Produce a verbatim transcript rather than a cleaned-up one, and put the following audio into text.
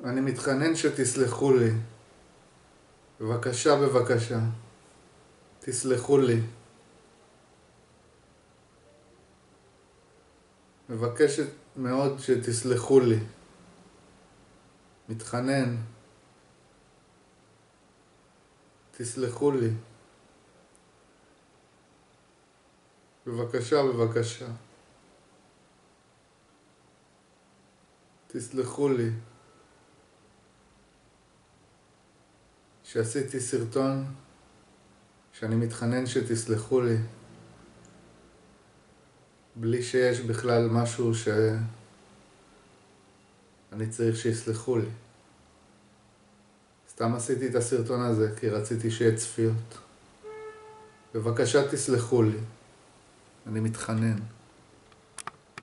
אני מתחנן שתסלחו לי. בבקשה, בבקשה. תסלחו לי. מבקשת מאוד שתסלחו לי. מתחנן. תסלחו לי. בבקשה, בבקשה. תסלחו לי. שעשיתי סרטון שאני מתחנן שתסלחו לי בלי שיש בכלל משהו שאני צריך שיסלחו לי. סתם עשיתי את הסרטון הזה כי רציתי שיהיה צפיות. בבקשה תסלחו לי. אני מתחנן.